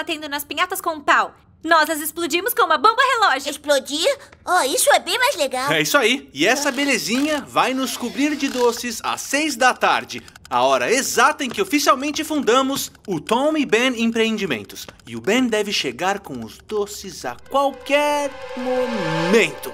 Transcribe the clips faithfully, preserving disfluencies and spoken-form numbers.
batendo nas pinhatas com um pau. Nós as explodimos com uma bomba relógio. Explodir? Oh, isso é bem mais legal. É isso aí. E essa belezinha vai nos cobrir de doces às seis da tarde. A hora exata em que oficialmente fundamos o Tom e Ben Empreendimentos. E o Ben deve chegar com os doces a qualquer momento.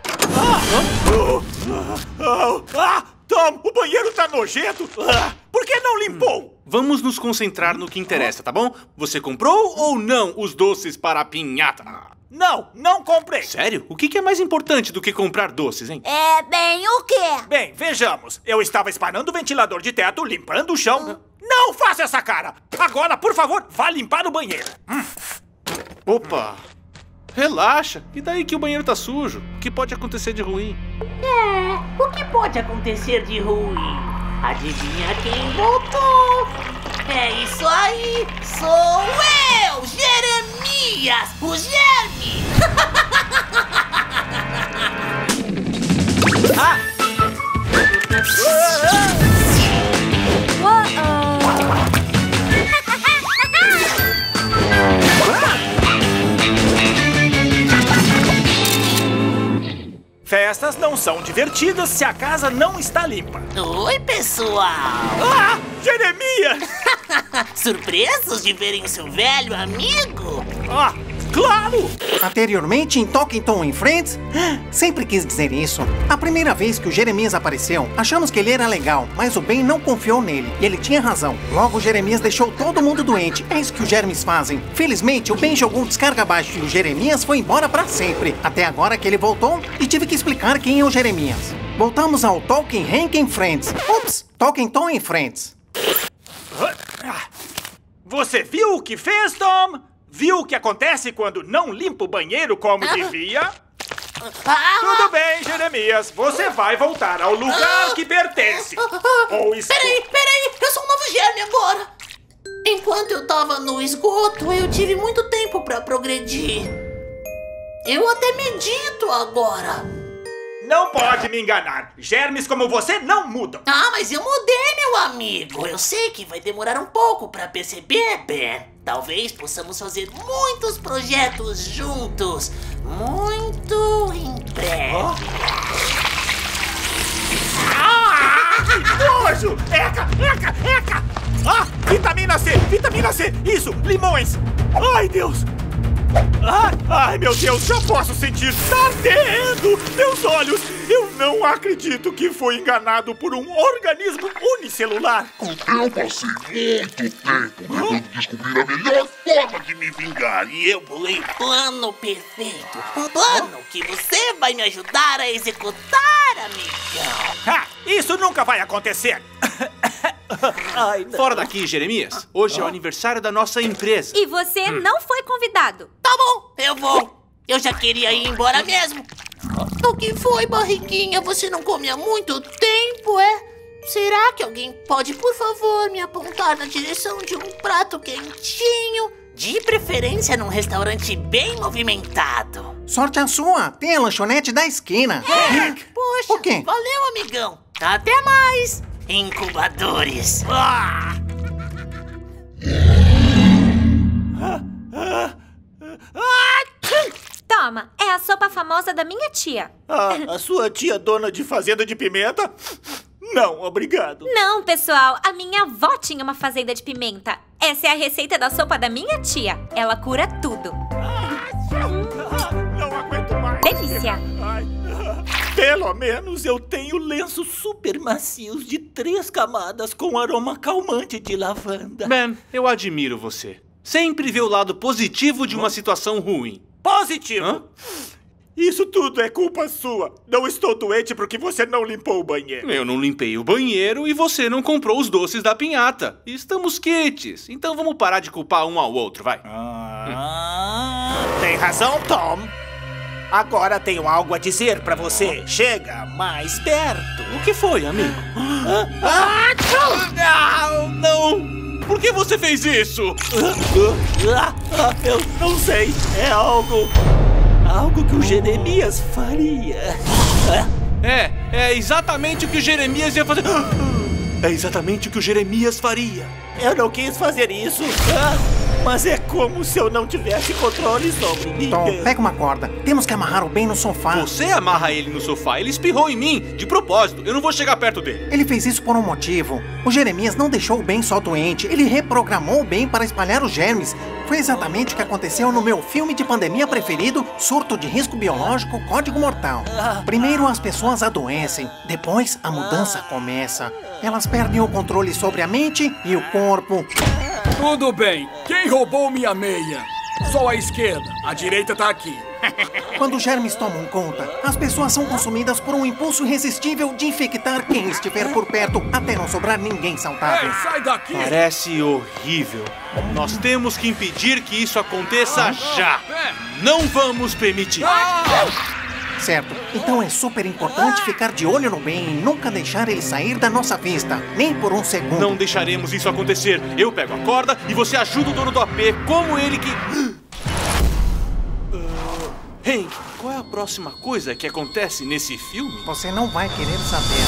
Ah, ah, ah, Tom, o banheiro tá nojento. Ah, por que não limpou? Vamos nos concentrar no que interessa, tá bom? Você comprou ou não os doces para a pinhata? Não, não comprei. Sério? O que que é mais importante do que comprar doces, hein? É, bem, o quê? Bem, vejamos. Eu estava espanando o ventilador de teto, limpando o chão. Não faça essa cara! Agora, por favor, vá limpar o banheiro. Hum. Opa! Relaxa. E daí que o banheiro tá sujo? O que pode acontecer de ruim? É, o que pode acontecer de ruim? Adivinha quem voltou? É isso aí! Sou eu, Jeremias, o Germe! Ah! Festas não são divertidas se a casa não está limpa. Oi, pessoal! Ah! Jeremias! Surpresos de verem o seu velho amigo? Ah, claro! Anteriormente em Talking Tom and Friends? Sempre quis dizer isso. A primeira vez que o Jeremias apareceu, achamos que ele era legal, mas o Ben não confiou nele, e ele tinha razão. Logo, o Jeremias deixou todo mundo doente. É isso que os germes fazem. Felizmente, o Ben jogou um descarga abaixo e o Jeremias foi embora pra sempre. Até agora que ele voltou e tive que explicar quem é o Jeremias. Voltamos ao Talking Hank and Friends. Ups, Talking Tom and Friends. Você viu o que fez, Tom? Viu o que acontece quando não limpa o banheiro como devia? Tudo bem, Jeremias. Você vai voltar ao lugar que pertence. Ou esco... Peraí, peraí. Eu sou um novo germe agora. Enquanto eu tava no esgoto, eu tive muito tempo pra progredir. Eu até medito agora. Não pode me enganar. Germes como você não mudam. Ah, mas eu mudei, meu amigo. Eu sei que vai demorar um pouco pra perceber, Ben. Talvez possamos fazer muitos projetos juntos. Muito em breve. Oh? Ah, que nojo! Eca, eca, eca! Ah, vitamina C, vitamina C. Isso, limões. Ai, Deus. Ai, ai, meu Deus, já posso sentir. Tá ardendo! Meus olhos! Eu não acredito que fui enganado por um organismo unicelular. Eu passei muito tempo tentando descobrir a melhor forma de me vingar. E eu bolei o plano perfeito. Um plano que você vai me ajudar a executar, amigão. Ah, isso nunca vai acontecer. Ai, Fora daqui, Jeremias. Hoje é o aniversário da nossa empresa. E você hum. não foi convidado. Tá bom, eu vou. Eu já queria ir embora mesmo. O que foi, barriguinha? Você não come há muito tempo, é? Será que alguém pode, por favor, me apontar na direção de um prato quentinho? De preferência num restaurante bem movimentado. Sorte a sua, tem a lanchonete da esquina. É. Poxa, o quê? Valeu, amigão. Até mais. Incubadores. Ah! Ah, ah, ah, Toma, é a sopa famosa da minha tia. Ah, a sua tia dona de fazenda de pimenta? Não, obrigado. Não, pessoal, a minha avó tinha uma fazenda de pimenta. Essa é a receita da sopa da minha tia. Ela cura tudo. Ah, não aguento mais. Delícia. Ai, pelo menos eu tenho lenços super macios de três camadas com aroma calmante de lavanda. Ben, eu admiro você. Sempre vê o lado positivo de uma situação ruim. Positivo? Hã? Isso tudo é culpa sua. Não estou doente porque você não limpou o banheiro. Eu não limpei o banheiro e você não comprou os doces da pinhata. Estamos quites. Então vamos parar de culpar um ao outro, vai. Ah, hum. Tem razão, Tom. Agora tenho algo a dizer pra você. Chega mais perto. O que foi, amigo? Ah, ah, não! Por que você fez isso? Ah, ah, eu não sei. É algo... Algo que o Jeremias faria. É, é exatamente o que o Jeremias ia fazer. É exatamente o que o Jeremias faria. Eu não quis fazer isso. Ah. Mas é como se eu não tivesse controle sobre mim. Tom, pega uma corda. Temos que amarrar o Ben no sofá. Você amarra ele no sofá. Ele espirrou em mim, de propósito. Eu não vou chegar perto dele. Ele fez isso por um motivo. O Jeremias não deixou o Ben só doente. Ele reprogramou o Ben para espalhar os germes. Foi exatamente o que aconteceu no meu filme de pandemia preferido, Surto de Risco Biológico, Código Mortal. Primeiro as pessoas adoecem, depois a mudança começa. Elas perdem o controle sobre a mente e o corpo. Tudo bem. Quem roubou minha meia? Só a esquerda. A direita tá aqui. Quando os germes tomam conta, as pessoas são consumidas por um impulso irresistível de infectar quem estiver por perto, até não sobrar ninguém saudável. Ei, sai daqui! Parece horrível. Nós temos que impedir que isso aconteça já. Não vamos permitir. Certo, então é super importante ficar de olho no Ben e nunca deixar ele sair da nossa vista, nem por um segundo. Não deixaremos isso acontecer. Eu pego a corda e você ajuda o dono do A P, como ele que... Uh, Hank, qual é a próxima coisa que acontece nesse filme? Você não vai querer saber.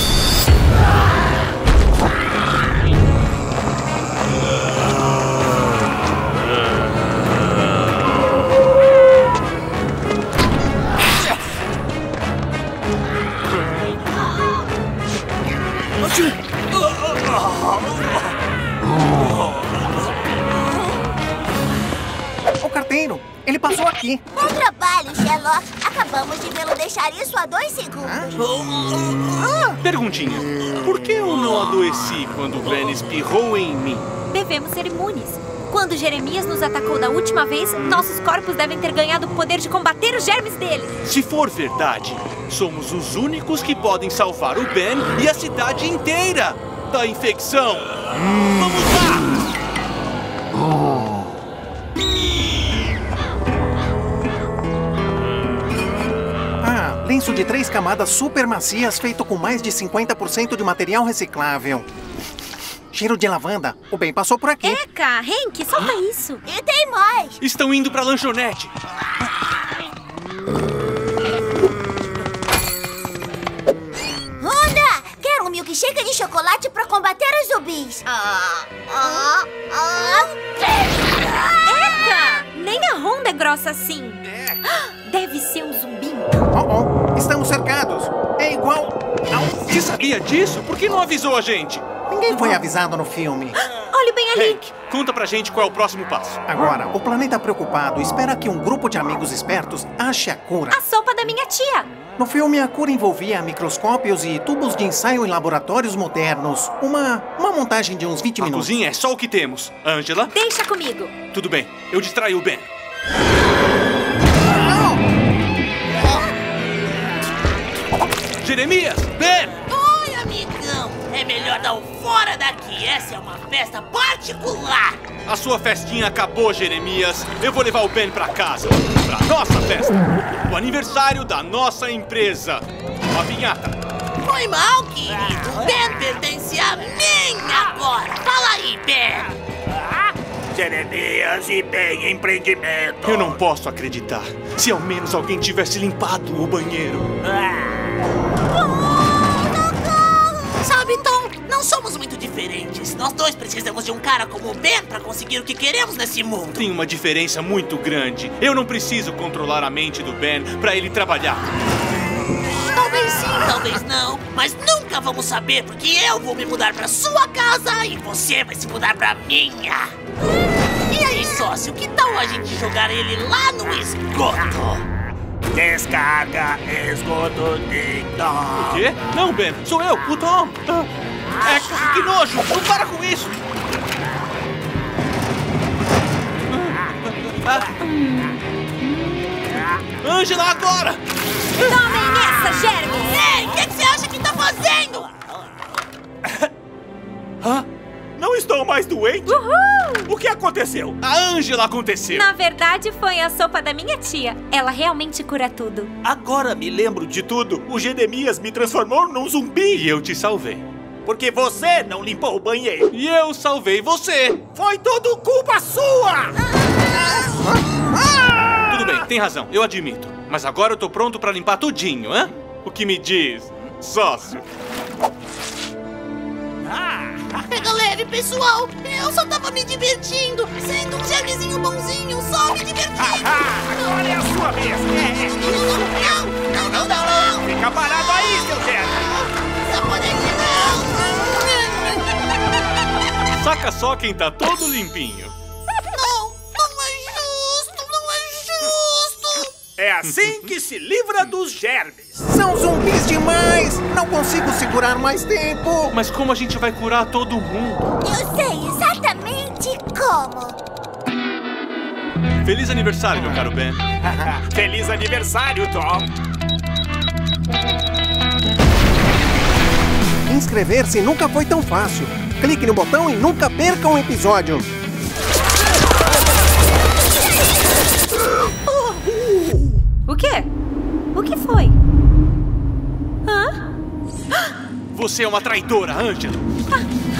O carteiro, ele passou aqui. Bom trabalho, Sherlock. Acabamos de vê-lo deixar isso há dois segundos. Perguntinha, por que eu não adoeci quando o Ben espirrou em mim? Devemos ser imunes. Quando Jeremias nos atacou da última vez, nossos corpos devem ter ganhado o poder de combater os germes dele. Se for verdade, somos os únicos que podem salvar o Ben e a cidade inteira da infecção. Hum. Vamos lá! Ah, lenço de três camadas super macias feito com mais de cinquenta por cento de material reciclável. Cheiro de lavanda. O Ben passou por aqui. Eca, Hank, solta ah? isso. E tem mais. Estão indo pra lanchonete. Honda, quero um milkshake de chocolate pra combater os zumbis. Ah, ah, ah. Eca, nem a Honda é grossa assim. Deve ser um zumbi. Oh, oh, estamos cercados. É igual... Você sabia disso? Por que não avisou a gente? Ninguém foi avisado no filme. Olha o Ben ali. Hank, conta pra gente qual é o próximo passo. Agora, o planeta preocupado espera que um grupo de amigos espertos ache a cura. A sopa da minha tia. No filme, a cura envolvia microscópios e tubos de ensaio em laboratórios modernos. Uma, uma montagem de uns vinte a minutos. A cozinha é só o que temos. Angela? Deixa comigo. Tudo bem, eu distraio o Ben. Jeremias! Ben! Oi, amigão! É melhor dar um fora daqui. Essa é uma festa particular. A sua festinha acabou, Jeremias. Eu vou levar o Ben pra casa. Pra nossa festa. O aniversário da nossa empresa. Uma vinhata. Foi mal, querido. Ben pertence a mim agora. Fala aí, Ben. Jeremias e Ben Empreendimento. Eu não posso acreditar. Se ao menos alguém tivesse limpado o banheiro. Sabe, Tom, não somos muito diferentes. Nós dois precisamos de um cara como o Ben pra conseguir o que queremos nesse mundo. Tem uma diferença muito grande. Eu não preciso controlar a mente do Ben pra ele trabalhar. Talvez sim, talvez não. Mas nunca vamos saber, porque eu vou me mudar pra sua casa e você vai se mudar pra minha. E aí, sócio, que tal a gente jogar ele lá no esgoto? Descarga esgoto de Tom. O quê? Não, Ben, sou eu, o Tom. É, que nojo, não para com isso. Angela, agora! Tomem nessa, germes! Ei, o que, que você acha que tá fazendo? Hã? Não estou mais doente? Uhul! O que aconteceu? A Angela aconteceu. Na verdade, foi a sopa da minha tia. Ela realmente cura tudo. Agora me lembro de tudo. O Jeremias me transformou num zumbi. E eu te salvei. Porque você não limpou o banheiro. E eu salvei você. Foi tudo culpa sua! Tudo bem, tem razão, eu admito. Mas agora eu tô pronto pra limpar tudinho, hã? O que me diz, sócio? Ah, Pega leve, pessoal. Eu só tava me divertindo, sendo um germezinho bonzinho, só me divertindo. Agora é a sua vez. É, é. Não, não, não, não, não. Fica parado aí, seu germe. Essa bonequinha não. Saca só quem tá todo limpinho. Não, não é justo, não é justo. É assim que se livra dos germes. São zumbis demais! Não consigo segurar mais tempo! Mas como a gente vai curar todo mundo? Eu sei exatamente como. Feliz aniversário, meu caro Ben. Feliz aniversário, Tom. Inscrever-se nunca foi tão fácil. Clique no botão e nunca perca um episódio. O quê? O que foi? Hã? Você é uma traidora, Ângela. Ah,